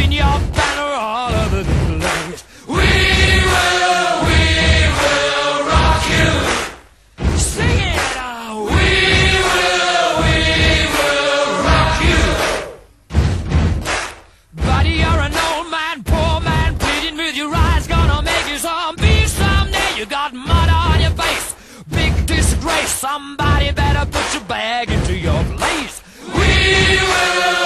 waving your banner all over the place. We will rock you. Sing it out. We will rock you. Buddy, you're an old man, poor man, pleading with your eyes, gonna make you some beast someday. You got mud on your face, big disgrace. Somebody better put your bag into your place. We will